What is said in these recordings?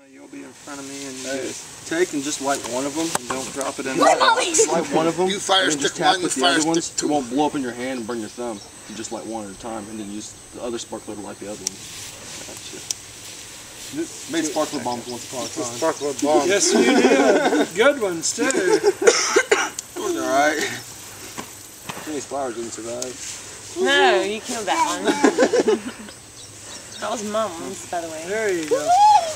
You'll be in front of me and just take and just light one of them and don't drop it in. Light one of them. You fire stick tap one, with you the fire other ones. stick two. It won't blow up in your hand and burn your thumb. You just light one at a time and then use the other sparkler to light the other one. Gotcha. Made sparkler bombs once upon a time. Sparkler bomb. Yes, you did. Good ones too. It was alright. These flowers didn't survive. No, you killed that one. That was Mum's, by the way. There you go.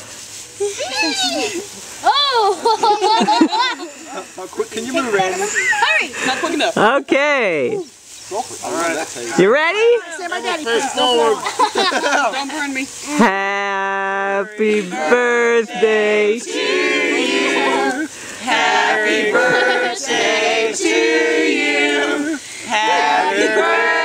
Oh! How quick can you move, Randy? Hurry! Not quick enough. Okay. Alright. You ready? Say my daddy. Don't burn me. Happy birthday to you. Happy birthday to you. Happy birthday.